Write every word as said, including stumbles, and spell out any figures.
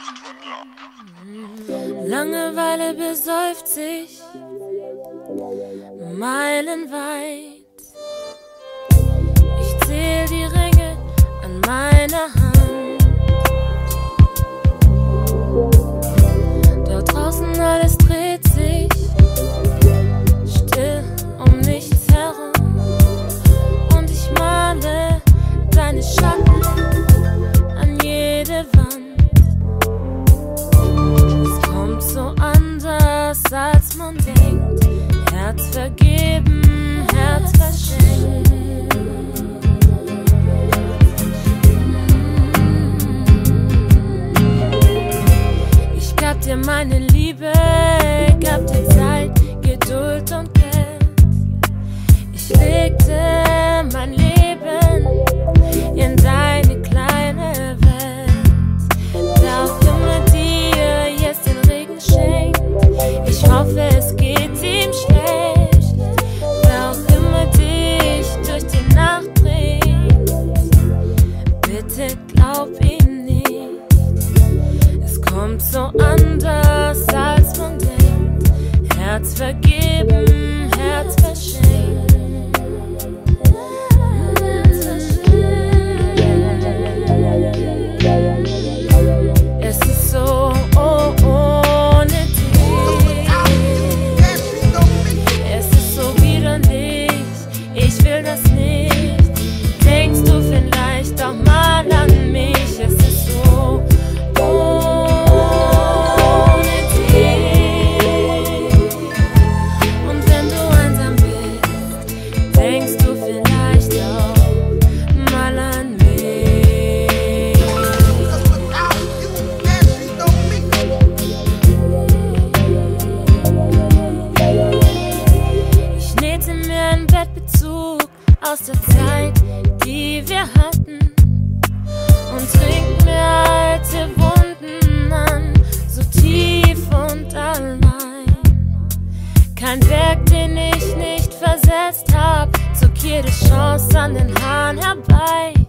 Langeweile besäuft sich meilenweit. Ich zähl die Ringe an meiner Hand. Dort draußen alles dreht sich still um nichts herum. Und ich male deine Schatten an jede Wand. So anders als man denkt. Herz vergeben, Herz verschenkt. Ich gab dir meine Liebe, gab dir Zeit, Geduld und Geld. Ich legte mein Leben in deine kleine Welt. Wer auch immer dir jetzt den Regen schenkt, ich hoffe, es geht ihm schlecht. Wer auch immer dich durch die Nacht bringt, bitte glaub ihm nicht. Es kommt so anders, als man denkt. Herz vergeben, Herz verschenkt. Es ist so oh, ohne dich. Es ist so widerlich, ich will das nicht. Denkst du vielleicht auch mal an mich? Es ist so ohne dich. Und wenn du einsam bist, denkst du vielleicht auch mal an mich. Aus der Zeit, die wir hatten, und trink mir alte Wunden an, so tief und allein. Kein Berg, den ich nicht versetzt hab, zog jede Chance an den Haaren herbei.